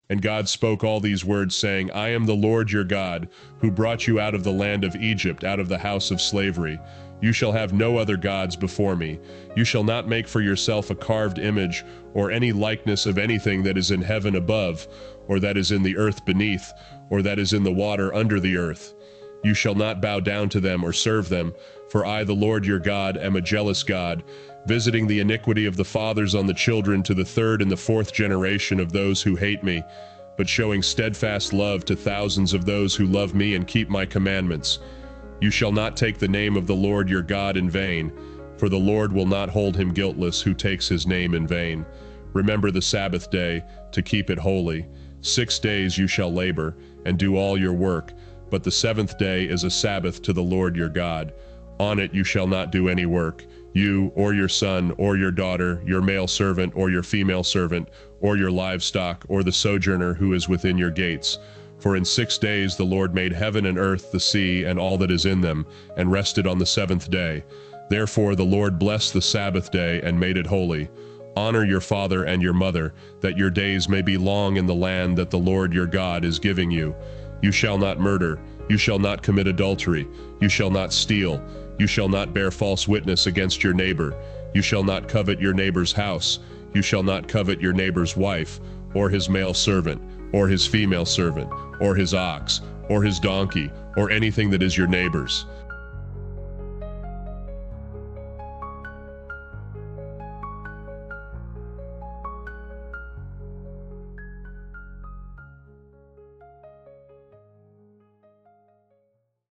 And God spoke all these words, saying, I am the Lord your God, who brought you out of the land of Egypt, out of the house of slavery. You shall have no other gods before me. You shall not make for yourself a carved image, or any likeness of anything that is in heaven above, or that is in the earth beneath, or that is in the water under the earth. You shall not bow down to them or serve them, for I, the Lord your God, am a jealous God, visiting the iniquity of the fathers on the children to the third and the fourth generation of those who hate me, but showing steadfast love to thousands of those who love me and keep my commandments. You shall not take the name of the Lord your God in vain, for the Lord will not hold him guiltless who takes his name in vain. Remember the Sabbath day, to keep it holy. 6 days you shall labor, and do all your work, but the seventh day is a Sabbath to the Lord your God. On it you shall not do any work, you, or your son, or your daughter, your male servant, or your female servant, or your livestock, or the sojourner who is within your gates. For in 6 days the Lord made heaven and earth, the sea, and all that is in them, and rested on the seventh day. Therefore the Lord blessed the Sabbath day and made it holy. Honor your father and your mother, that your days may be long in the land that the Lord your God is giving you. You shall not murder, you shall not commit adultery, you shall not steal, you shall not bear false witness against your neighbor, you shall not covet your neighbor's house, you shall not covet your neighbor's wife, or his male servant, or his female servant, or his ox, or his donkey, or anything that is your neighbor's.